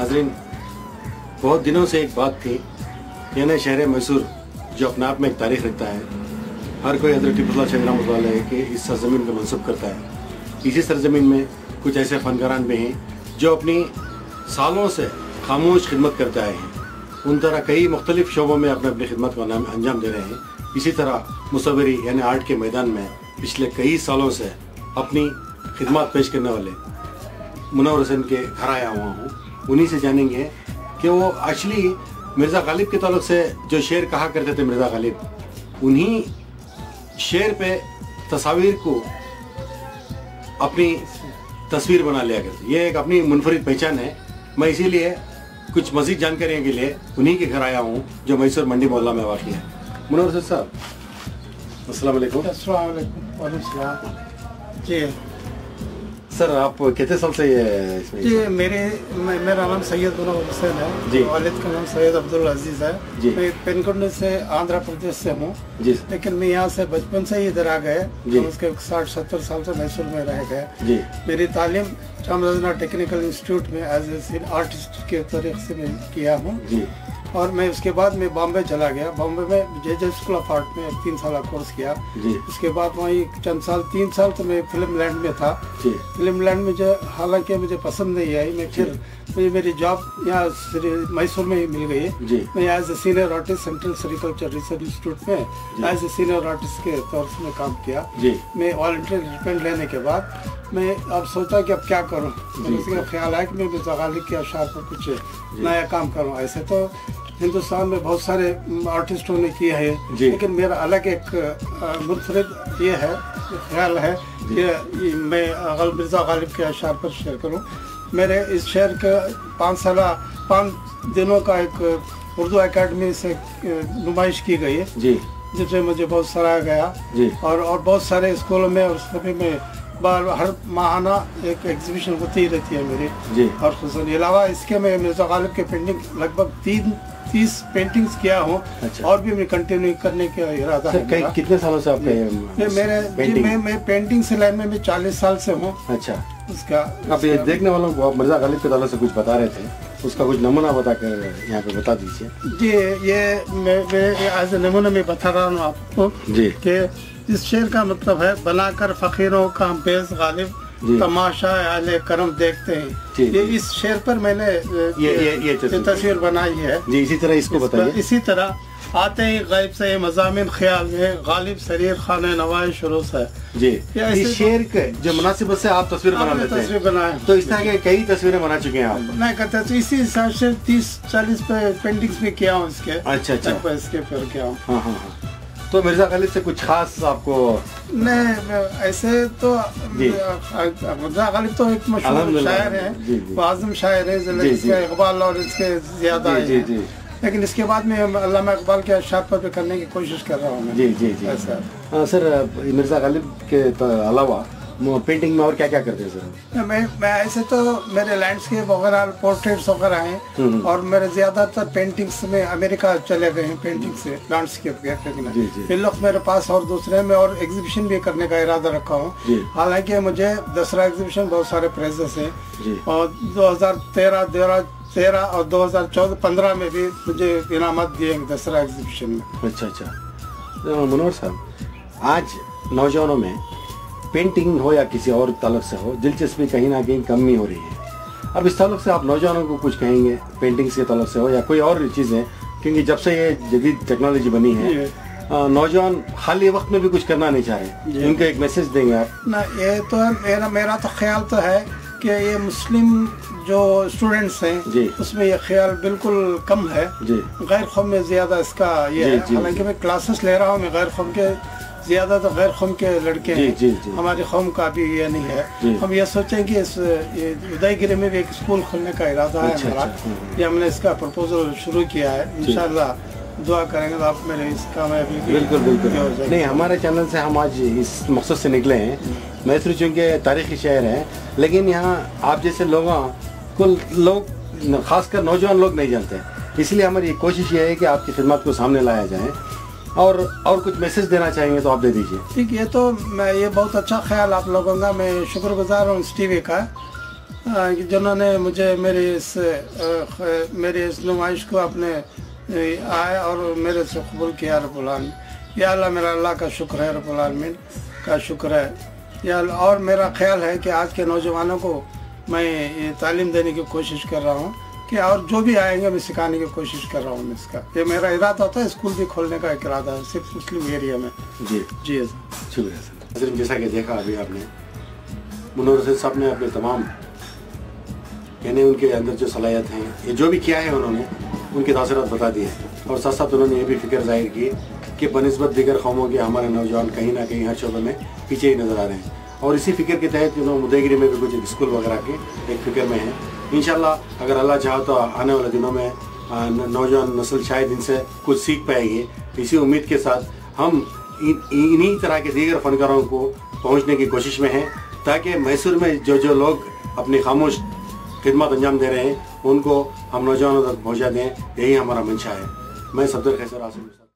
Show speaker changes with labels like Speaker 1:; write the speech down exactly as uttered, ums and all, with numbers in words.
Speaker 1: नाजरीन, बहुत दिनों से एक बात थी, यानी शहर मैसूर जो अपने आप में एक तारीख रखता है, हर कोई हज़रत टिपुल्लाह शाह रहमतुल्लाह अलैह के इस सरजमीन को मंसूब करता है। इसी सरजमीन में कुछ ऐसे फनकारान भी हैं जो अपनी सालों से खामोश खिदमत करते आए हैं। उन तरह कई मुख्तलिफ शोबों में अपने अपनी खिदमत को अंजाम दे रहे हैं। इसी तरह मुसव्वरी यानी आर्ट के मैदान में पिछले कई सालों से अपनी खिदमत पेश करने वाले मुनव्वर हुसैन के घर आया हुआ हूँ। उन्हीं से जानेंगे कि वो एक्चुअली मिर्ज़ा गालिब के ताल्लुक से जो शेर कहा करते थे मिर्ज़ा गालिब, उन्हीं शेर पे तस्वीर को अपनी तस्वीर बना लिया करते। ये एक अपनी मुनफरिद पहचान है। मैं इसीलिए कुछ मज़ीद जानकारी के लिए उन्हीं के घर आया हूँ जो मैसूर मंडी मोहल्ला में वाक़ है। मुनव्वर हुसैन साहब, अस्सलाम वालेकुम।
Speaker 2: अस्सलाम वालेकुम। वालेकुम सलाम। जी
Speaker 1: सर, आप कितने साल से ये इसमें?
Speaker 2: जी मेरे मेरा नाम सैयद मुनावर हुसैन है जी। वालिद का नाम सैयद अब्दुल अजीज़ है जी। मैं पेनकुंड से आंध्र प्रदेश से हूँ जी, लेकिन मैं यहाँ से बचपन से ही इधर आ गए। तो उसके साठ सत्तर साल से मैसूर में रह गए जी। मेरी तालीम चामराजना टेक्निकल इंस्टीट्यूट में एज ए आर्टिस्ट के तरीके से मैं किया हूँ जी। और मैं उसके बाद मैं बॉम्बे चला गया। बॉम्बे में J J school of art में तीन साल कोर्स किया जी। उसके बाद वहीं चंद साल तीन साल तो मैं फिल्म लैंड में था जी। फिल्म लैंड में जो हालांकि मुझे पसंद नहीं आई, मैं फिर मुझे मेरी जॉब यहाँ मैसूर में ही मिल गई जी। मैं as a senior artist central sericulture research institute में एज ए सीनियर आर्टिस्ट के तौर से मैं काम किया जी। मैं वॉलंटियर रिटायरमेंट लेने के बाद मैं अब सोचा कि अब क्या करूं। मुझे ख्याल आया कि मैं मिर्ज़ा गालिब के अशार पर कुछ नया काम करूं। ऐसे तो हिंदुस्तान में बहुत सारे आर्टिस्टों ने किया है, लेकिन मेरा अलग एक मुनफरिद ये है ख्याल है कि मैं मिर्ज़ा गालिब के अशार पर शेयर करूं। मेरे इस शेर का पाँच साल पाँच दिनों का एक उर्दू अकेडमी से नुमाइश की गई जी, जिसमें मुझे बहुत सराहा गया जी। और और बहुत सारे स्कूलों में और सभी में बार हर माहाना एक एग्जीबिशन होती ही रहती है मेरी जी। और खुसूसन अलावा इसके मैं मिर्ज़ा गालिब के पेंटिंग लगभग तीन तीस पेंटिंग्स किया हूँ। अच्छा। और भी मैं कंटिन्यू करने का इरादा है। कितने सालों से आपका ये मेरे जी, मैं मैं पेंटिंग से लाइन में मैं चालीस साल से हूँ। अच्छा। उसका आप ये देखने वालों को आप मिर्ज़ा गालिब के ताल्लुक से कुछ बता रहे थे, उसका कुछ नमूना बता कर यहाँ पे बता दीजिए जी। ये मैं एज ए नमूना में बता रहा हूँ आपको जी कि इस शेर का मतलब है, बनाकर फकीरों का बेस गालिब तमाशा आले करम देखते हैं। ये इस शेर पर मैंने ये ये ये तस्वीर बनाई है जी। इसी तरह इसको बताइए। इसी तरह आते ही गायब से मज़ामिन ख्याल में गालिब शरीर खाने नवाए शुरू से जी। इस शेर के जो मुनासिबत से आप तस्वीर बना लेते हैं। तस्वीर बनाए तो इस तरह के कई तस्वीरें बना चुके हैं आप? नहीं करते तो इसी हिसाब से तीस चालीस पे पेंटिंग्स भी किया हूँ इसके। अच्छा अच्छा। इसके फिर किया हूँ। हाँ हाँ हाँ। तो मिर्ज़ा गालिब से कुछ खास आपको? नहीं ऐसे तो मिर्ज़ा गालिब तो एक मशहूर शायर है, आज़म शायर है, इसके इकबाल और इसके ज़्यादा है, लेकिन इसके बाद में अल्लामा इकबाल के अशार पर भी करने की कोशिश कर रहा हूँ जी जी जी। ऐसा सर, मिर्ज़ा गालिब के अलावा पेंटिंग में और क्या क्या करते हैं सर? मैं मैं ऐसे तो मेरे लैंडस्केप वगैरह पोर्ट्रेट्स वगैरह हैं, और मेरे ज्यादातर पेंटिंग्स में अमेरिका चले गए हैं पेंटिंग से लैंडस्केप के। इन लोग मेरे पास और दूसरे में और एग्जीबिशन भी करने का इरादा रखा हूँ। हालांकि मुझे दसरा एग्जीबिशन बहुत सारे प्राइजेस हैं, और दो हजार तेरह तेरह तेरह और दो हजार चौदह पंद्रह में भी मुझे इनामत दिए दसरा एग्जीबिशन में। अच्छा अच्छा। मुनव्वर साहब, आज नौजवानों में पेंटिंग हो या किसी और ताल्लुक से हो, दिलचस्पी कहीं ना कहीं कम ही हो रही है। अब इस ताल्लुक से आप नौजवानों को कुछ कहेंगे, पेंटिंग्स के ताल्लुक से हो या कोई और चीज़ें, क्योंकि जब से ये जदीद टेक्नोलॉजी बनी है नौजवान खाली वक्त में भी कुछ करना नहीं चाह रहे, उनको एक मैसेज देंगे आप? ना, ये तो मेरा मेरा तो ख्याल तो है कि ये मुस्लिम जो स्टूडेंट्स हैं जी, उसमें ये ख्याल बिल्कुल कम है जी। गैर कौम में ज़्यादा इसका ये है। हालांकि मैं क्लासेस ले रहा हूँ, मैं गैर कौम के ज्यादा तो गैर कौम के लड़के हैं जी, जी। हमारी कौम का भी ये नहीं है। हम ये सोचें कि इस उदयगिरी में भी एक स्कूल खोलने का इरादा है हमारा। ये हमने इसका प्रपोजल शुरू किया है, इंशाल्लाह दुआ करेंगे तो आप मेरे इस कामयाबी बिल्कुल बिल्कुल नहीं। हमारे चैनल से हम आज इस मकसद से निकले हैं। मैसूर चूँकि तारीखी शहर है, लेकिन यहाँ आप जैसे लोगों को लोग खासकर नौजवान लोग नहीं जानते, इसलिए हमारी कोशिश ये है कि आपकी खिदमत को सामने लाया जाए। और और कुछ मैसेज देना चाहेंगे तो आप दे दीजिए। ठीक है, तो मैं ये बहुत अच्छा ख्याल आप लोगों का, मैं शुक्रगुजार हूँ इस टीवी का। जिन्होंने मुझे मेरी इस मेरी इस नुमाइश को अपने आए और मेरे से कबूल किया रब्बुल आलमीन। या अल्लाह, मेरा अल्लाह का शुक्र है, रब्बुल आलमीन का शुक्र है। या और मेरा ख्याल है कि आज के नौजवानों को मैं ये तालीम देने की कोशिश कर रहा हूँ कि और जो भी आएंगे मैं सिखाने की कोशिश कर रहा हूँ। इसका ये मेरा इरादा होता है, स्कूल भी खोलने का एक इरादा है सिर्फ मुस्लिम एरिया में। जी जी
Speaker 1: शुक्रिया सर। जैसा कि देखा अभी आपने, मुनव्वर हुसैन साहब ने अपने तमाम यानी उनके अंदर जो सलाहियत हैं, ये जो भी किया है उन्होंने उनके तासरात बता दिए और साथ साथ उन्होंने ये भी फिक्र जाहिर की कि बनस्बत दीगर कौमों के हमारे नौजवान कहीं ना कहीं हर शोबे में पीछे ही नज़र आ रहे हैं। और इसी फिक्र के तहत उन्होंने मुदेगिरी में भी कुछ स्कूल वगैरह के एक फिक्र में है। इंशाल्लाह अगर अल्लाह चाहे तो आने वाले दिनों में नौजवान नस्ल शायद इनसे कुछ सीख पाएगी। इसी उम्मीद के साथ हम इन्हीं तरह के दीगर फनकारों को पहुँचने की कोशिश में हैं ताकि मैसूर में जो जो लोग अपनी खामोश खिदमत अंजाम दे रहे हैं उनको हम नौजवानों तक पहुँचा दें। यही हमारा मंशा है। मैं सफदर खैसर आसिफ।